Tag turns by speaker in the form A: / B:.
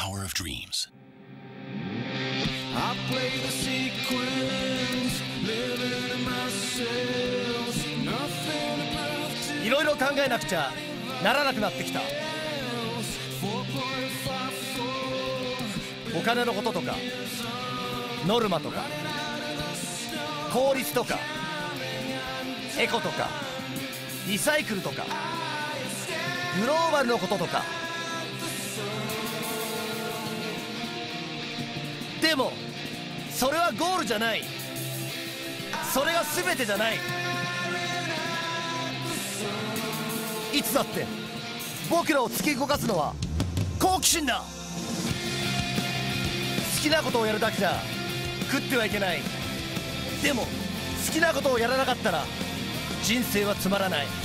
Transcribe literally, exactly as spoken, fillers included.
A: power of dreams.
B: I play the sequence, living in myself, nothing to prove to
C: いろいろ考えなくちゃならなくなってきた。お金のこととかノルマとか効率とかエコとかリサイクルとかグローバルのこととか。でもそれはゴールじゃない。それが全てじゃない。いつだって僕らを突き動かすのは好奇心だ。好きなことをやるだけじゃ食ってはいけない。でも好きなことをやらなかったら人生はつまらない。